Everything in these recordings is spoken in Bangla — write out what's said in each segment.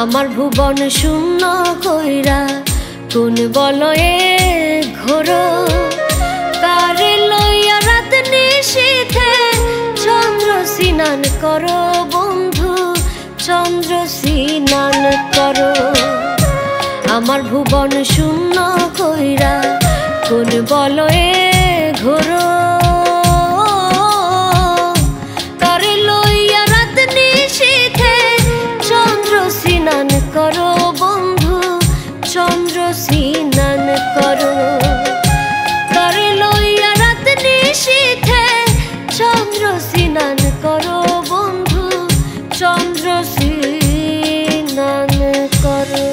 আমার ভুবন শূন্য কইরা কোন বলয়ে ঘোরো তারে লইয়া রাত নিশীথে চন্দ্র স্নান করো বন্ধু চন্দ্র স্নান করো। আমার ভুবন শূন্য কইরা কোন বলয়ে ঘোরো তারে লইয়া রাত নিশীথে চন্দ্র স্নান করো বন্ধু চন্দ্র স্নান করো। তারে লইয়া রাত নিশীথে চন্দ্র স্নান করো বন্ধু চন্দ্র স্নান করো।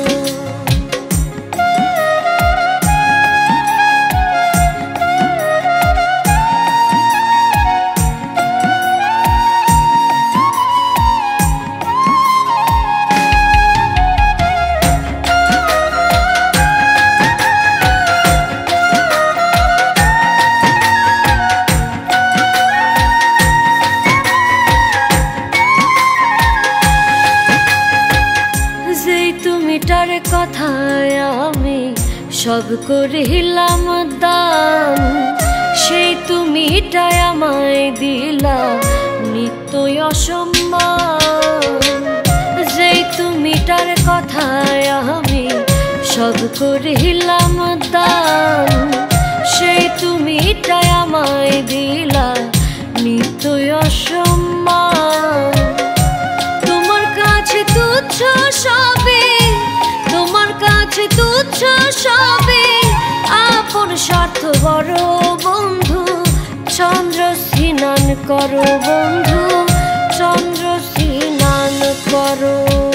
তুমিটার কথায় আমি সব করিলাম দান সেই তুমিটাই আমায় দিলা নিত্যই অসম্মান। যেই তুমিটার কথায় আমি সব করিলাম দান সেই তুমিটাই আমায় দিলা নিত্যই অসম্মান। তোমার কাছে তুচ্ছ সবে তোমার কাছে তুচ্ছ সবে আপন স্বার্থ বড় বন্ধু চন্দ্র স্নান করো বন্ধু চন্দ্র স্নান করো।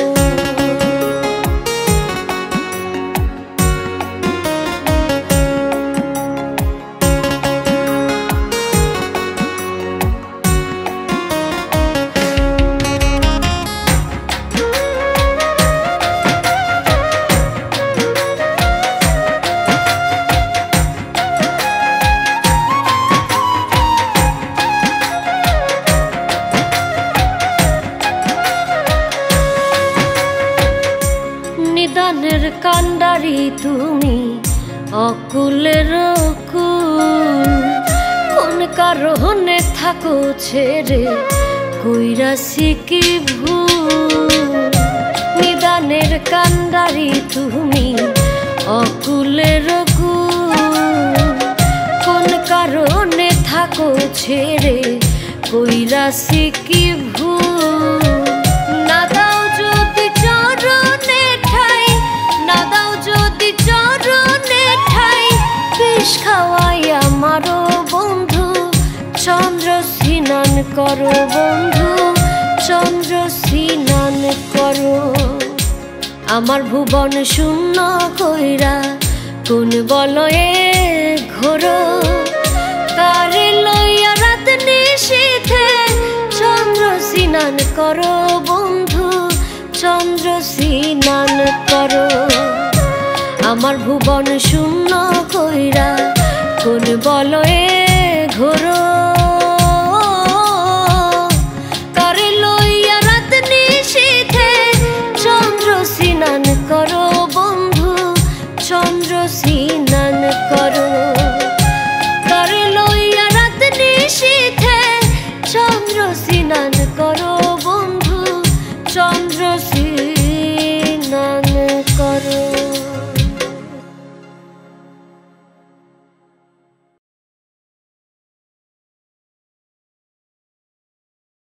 নিদানের কান্ডারি তুমি অকুলের কুল কোন কারণে থাকো ছেড়ে কইরাছি কি ভুল। নিদানের কান্ডারি তুমি অকুলের কুল কোন কারণে থাকো ছেড়ে কইরাছি কি ভুল। না দাও যদি চরণে ঠাই না দাও যদি চরণে ঠাই বিষ খাওয়াই আমারও বন্ধু চন্দ্র স্নান করো বন্ধু চন্দ্র স্নান করো। আমার ভুবন শূন্য কইরা কোন বলয়ে ঘোরো তারে লইয়া রাত নিশীথে চন্দ্র স্নান করো বন্ধু চন্দ্র স্নান করো। আমার ভুবন শূন্য কইরা কোন বলয়ে ঘোরো তারে লইয়া রাত নিশীথে চন্দ্র স্নান করো বন্ধু চন্দ্র স্নান